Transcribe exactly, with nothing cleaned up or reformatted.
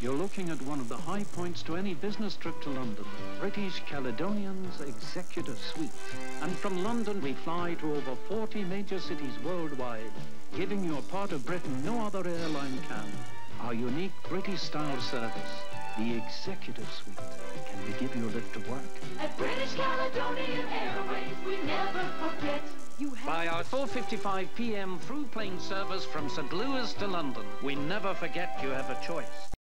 You're looking at one of the high points to any business trip to London, British Caledonian's Executive Suite. And from London we fly to over forty major cities worldwide, giving you a part of Britain no other airline can. Our unique British-style service, the Executive Suite. Can we give you a lift to work? At British Caledonian Airways, we never forget. You have By our four fifty-five p m through plane service from Saint Louis to London, we never forget you have a choice.